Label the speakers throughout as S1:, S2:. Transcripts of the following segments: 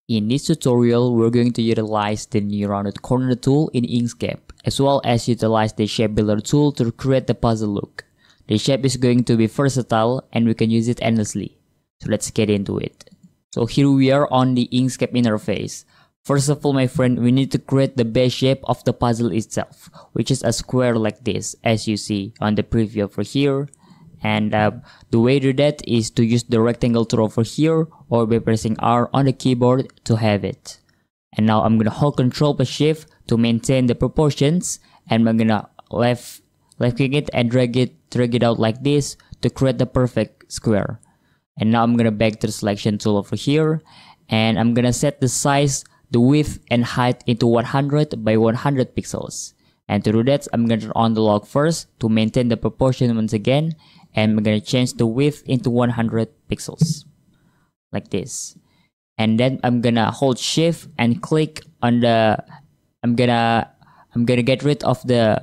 S1: In this tutorial, we're going to utilize the new rounded corner tool in Inkscape, as well as utilize the shape builder tool to create the puzzle look. The shape is going to be versatile and we can use it endlessly. So let's get into it. So here we are on the Inkscape interface. First of all, my friend, we need to create the base shape of the puzzle itself, which is a square like this, as you see on the preview over here. And the way to do that is to use the rectangle tool over here or by pressing R on the keyboard to have it. And now I'm gonna hold Control plus Shift to maintain the proportions, and I'm gonna left click it and drag it out like this to create the perfect square. And now I'm gonna back to the selection tool over here, and I'm gonna set the size, the width and height into 100 by 100 pixels. And to do that, I'm gonna turn on the log first to maintain the proportion once again, and I'm gonna change the width into 100 pixels like this. And then I'm gonna hold Shift and click on the I'm gonna get rid of the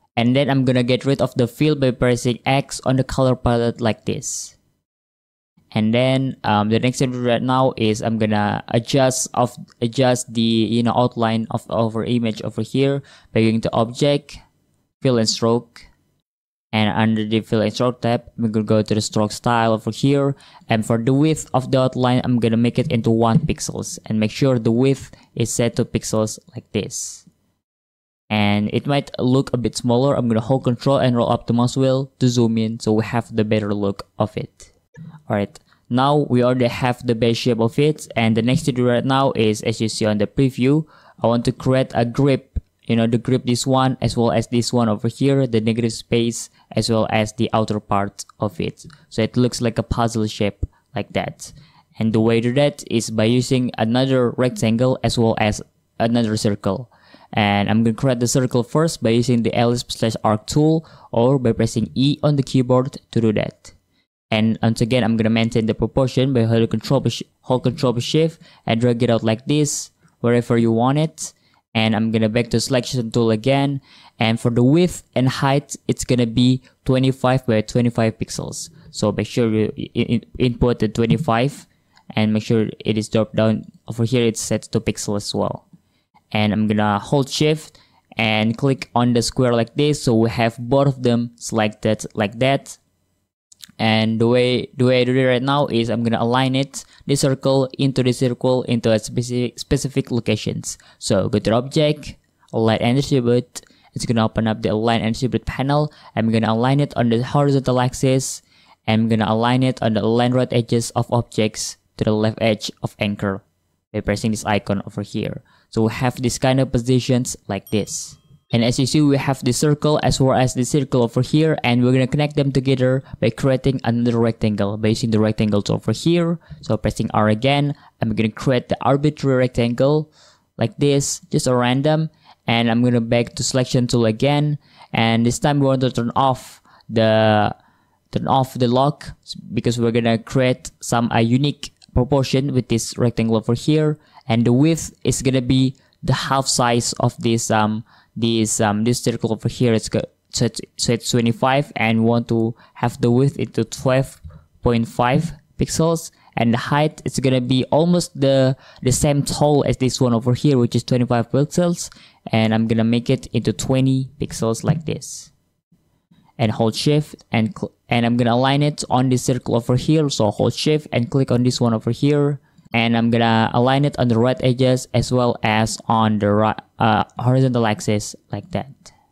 S1: fill by pressing X on the color palette like this. And then the next thing right now is I'm gonna adjust the outline of our image over here by going to Object, Fill and Stroke, and under the Fill and Stroke tab, I'm gonna go to the Stroke Style over here, and for the width of the outline, I'm gonna make it into 1 pixels and make sure the width is set to pixels like this. And it might look a bit smaller. I'm gonna hold Control and roll up the mouse wheel to zoom in so we have the better look of it. Alright, now we already have the base shape of it, and the next thing to do right now is, as you see on the preview, I want to create a grip, the grip, this one as well as this one over here, the negative space as well as the outer part of it, so it looks like a puzzle shape like that. And the way to do that is by using another rectangle as well as another circle. And I'm going to create the circle first by using the ellipse/arc tool or by pressing E on the keyboard to do that. And once again, I'm going to maintain the proportion by hold Control plus Shift and drag it out like this wherever you want it. And I'm going to back to selection tool again. And for the width and height, it's going to be 25 by 25 pixels. So make sure you input the 25 and make sure it is dropped down over here. It's set to pixel as well. And I'm gonna hold Shift and click on the square like this, so we have both of them selected like that. And the way I do it right now is I'm gonna align the circle into a specific locations. So go to the Object, Align and Distribute. It's gonna open up the Align and Distribute panel. I'm gonna align it on the horizontal axis, and I'm gonna align it on the align right edges of objects to the left edge of anchor by pressing this icon over here. So we have this kind of positions like this. And as you see, we have the circle as well as the circle over here, and we're gonna connect them together by creating another rectangle by using the rectangle tool over here. So pressing R again, I'm gonna create the arbitrary rectangle like this, just a random, and I'm gonna back to selection tool again, and this time we want to turn off the lock because we're gonna create some unique proportion with this rectangle over here, and the width is gonna be the half size of this circle over here. So it's 25, and we want to have the width into 12.5 pixels, and the height is gonna be almost the same tall as this one over here, which is 25 pixels, and I'm gonna make it into 20 pixels like this. And hold Shift and I'm gonna align it on this circle over here. So hold Shift and click on this one over here, and I'm gonna align it on the right edges as well as on the horizontal axis like that.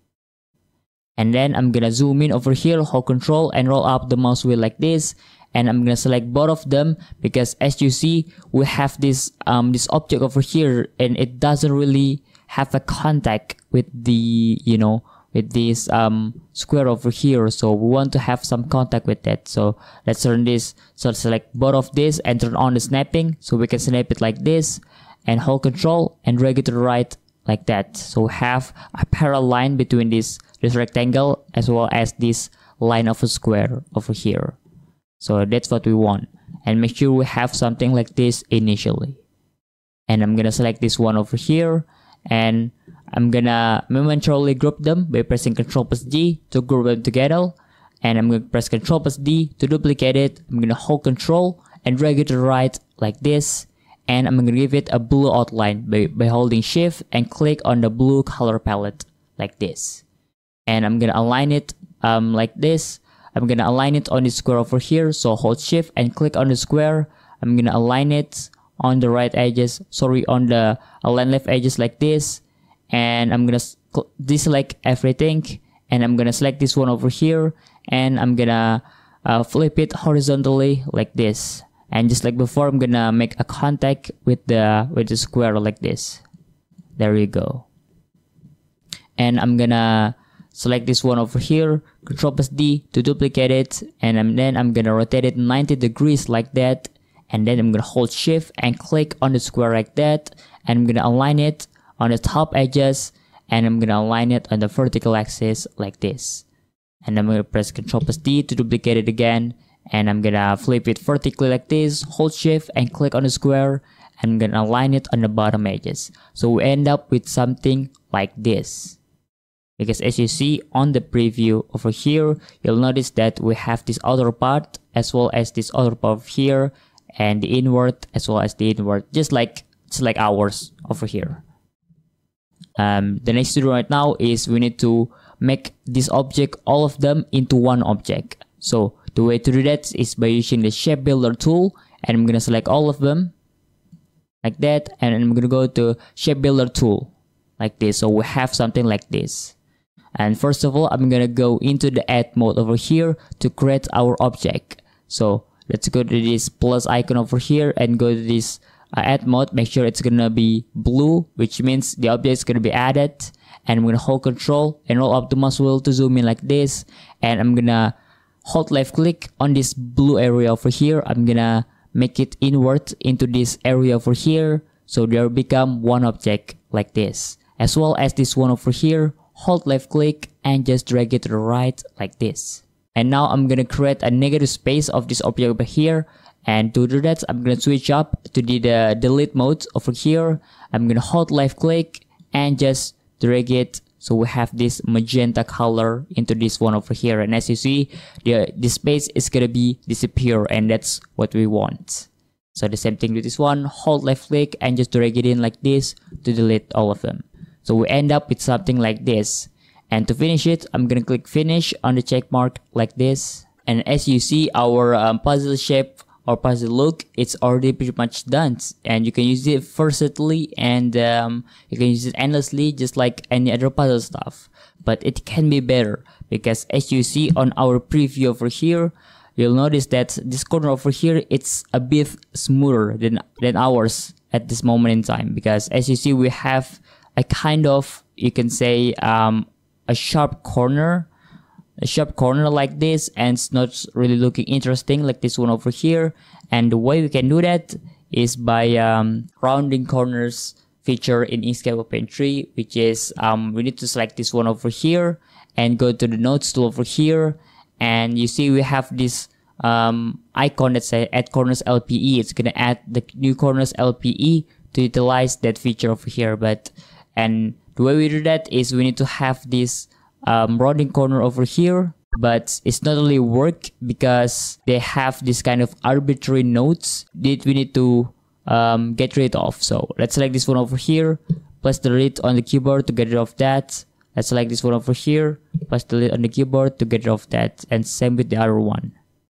S1: And then I'm gonna zoom in over here, hold Control and roll up the mouse wheel like this, and I'm gonna select both of them because as you see, we have this object over here, and it doesn't really have a contact with the with this square over here, so we want to have some contact with that. So let's turn this, so select both of this and turn on the snapping, so we can snap it like this and hold Control and drag it to the right like that. So we have a parallel line between this rectangle as well as this line of a square over here. So that's what we want, and make sure we have something like this initially. And I'm gonna select this one over here, and I'm gonna momentarily group them by pressing Ctrl plus G to group them together, and I'm gonna press Ctrl plus D to duplicate it. I'm gonna hold Ctrl and drag it to the right like this, and I'm gonna give it a blue outline by holding shift and click on the blue color palette like this. And I'm gonna align it like this. I'm gonna align it on the square over here, so hold shift and click on the square. I'm gonna align it on the right edges, on the align left edges like this, and I'm gonna deselect everything, and I'm gonna select this one over here, and I'm gonna flip it horizontally like this. And just like before, I'm gonna make a contact with the square like this. There you go. And I'm gonna select this one over here, Ctrl+D to duplicate it, and then I'm gonna rotate it 90 degrees like that. And then I'm gonna hold shift and click on the square like that, and I'm gonna align it on the top edges, and I'm gonna align it on the vertical axis like this. And I'm gonna press Ctrl+D to duplicate it again, and I'm gonna flip it vertically like this, hold shift and click on the square, and I'm gonna align it on the bottom edges. So we end up with something like this. Because as you see on the preview over here, you'll notice that we have this outer part as well as this outer part over here, and the inward as well as the inward, just like ours over here. The next to do right now is we need to make this object, all of them, into one object. So the way to do that is by using the shape builder tool, and I'm gonna select all of them like that, and I'm gonna go to shape builder tool like this. So we have something like this. And first of all, I'm gonna go into the add mode over here to create our object. So let's go to this plus icon over here and go to this add mode. Make sure it's gonna be blue, which means the object is gonna be added. And I'm gonna hold Control and roll up the mouse wheel to zoom in like this. And I'm gonna hold left click on this blue area over here. I'm gonna make it inward into this area over here, so there become one object like this. As well as this one over here, hold left click and just drag it to the right like this. And now I'm gonna create a negative space of this object over here, and to do that I'm gonna switch up to the delete mode over here. I'm gonna hold left click and just drag it so we have this magenta color into this one over here, and as you see, the space is gonna be disappear, and that's what we want. So the same thing with this one, hold left click and just drag it in like this to delete all of them. So we end up with something like this. And to finish it, I'm gonna click finish on the check mark like this. And as you see, our puzzle shape or puzzle look, it's already pretty much done. And you can use it versatilely, and you can use it endlessly, just like any other puzzle stuff. But it can be better, because as you see on our preview over here, you'll notice that this corner over here, it's a bit smoother than ours at this moment in time. Because as you see, we have a kind of, you can say, a sharp corner like this, and it's not really looking interesting like this one over here. And the way we can do that is by rounding corners feature in Inkscape Open 3, which is we need to select this one over here and go to the nodes tool over here, and you see we have this icon that says Add Corners LPE. It's gonna add the new corners LPE to utilize that feature over here. And the way we do that is we need to have this rounding corner over here, but it's not really work because they have this kind of arbitrary nodes that we need to get rid of. So let's select this one over here, press delete on the keyboard to get rid of that. Let's select this one over here, press delete on the keyboard to get rid of that, and same with the other one.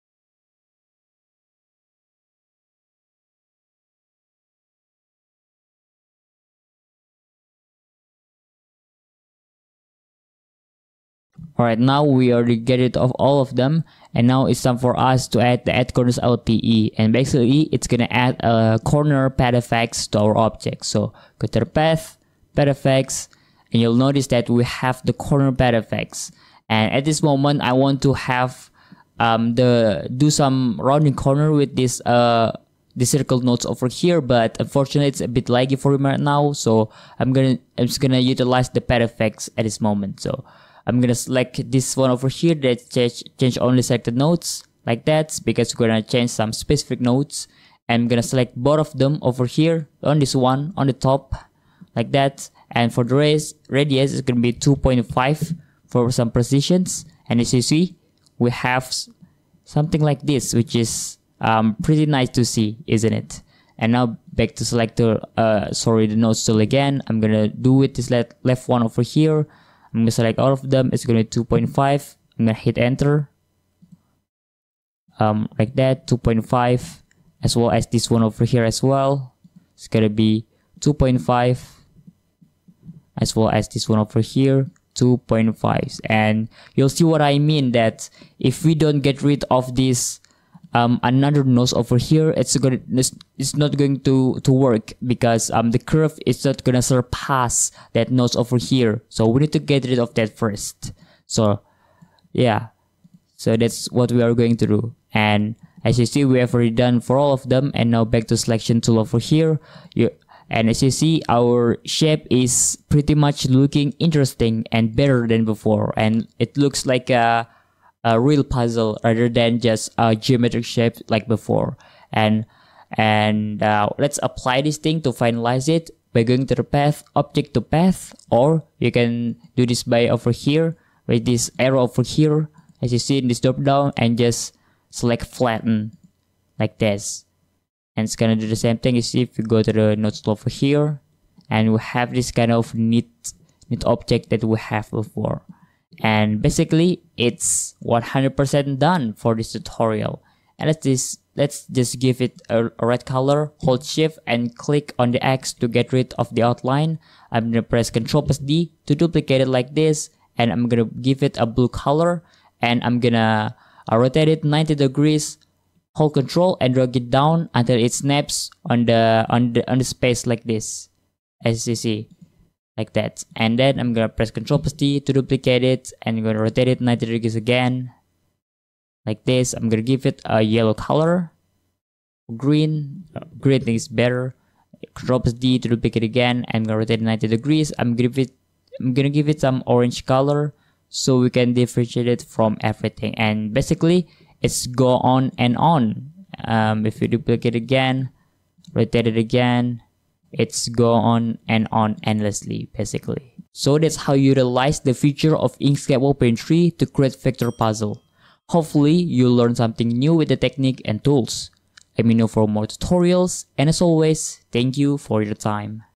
S1: Alright, now we already get rid of all of them, and now it's time for us to add the Add Corners LPE, and basically it's gonna add a corner path effects to our object. So go to the path effects, and you'll notice that we have the corner path effects. And at this moment, I want to have do some rounding corner with this the circle nodes over here, but unfortunately it's a bit laggy for me right now. So I'm just gonna utilize the path effects at this moment. So I'm gonna select this one over here that change only selected nodes like that, because we're gonna change some specific nodes. And I'm gonna select both of them over here on this one on the top like that. And for the radius is gonna be 2.5 for some precisions. And as you see, we have something like this, which is pretty nice to see, isn't it? And now back to selector, the nodes tool again. I'm gonna do it this left one over here. I'm gonna select all of them. It's gonna be 2.5. I'm gonna hit enter. Like that, 2.5, as well as this one over here as well. It's gonna be 2.5, as well as this one over here, 2.5. And you'll see what I mean, that if we don't get rid of this another node over here, it's not going to work, because the curve is not gonna surpass that node over here. So we need to get rid of that first. So yeah, so that's what we are going to do. And as you see, we have already done for all of them. And now back to selection tool over here. And as you see, our shape is pretty much looking interesting and better than before. And it looks like a real puzzle rather than just a geometric shape like before. And let's apply this thing to finalize it by going to the path, object to path, or you can do this by over here with this arrow over here, as you see in this drop down, and just select flatten like this. And it's gonna do the same thing. You see, if you go to the nodes over here, and we have this kind of neat object that we have before. And basically it's 100% done for this tutorial. And let's just give it a red color. Hold shift and click on the X to get rid of the outline. I'm gonna press Ctrl+D to duplicate it like this, and I'm gonna give it a blue color, and I'm gonna rotate it 90 degrees. Hold Control and drag it down until it snaps on the space like this, as you see, like that. And then I'm gonna press Ctrl+D to duplicate it, and I'm gonna rotate it 90 degrees again, like this. I'm gonna give it a yellow color, green thing is better. Ctrl+D to duplicate again, and I'm gonna rotate it 90 degrees. I'm gonna give it some orange color, so we can differentiate it from everything. And basically it's go on and on. If you duplicate again, rotate it again, it's go on and on endlessly basically. So that's how you utilize the feature of Inkscape Open 3 to create vector puzzle. Hopefully you learned something new with the technique and tools. Let me know for more tutorials, and as always, thank you for your time.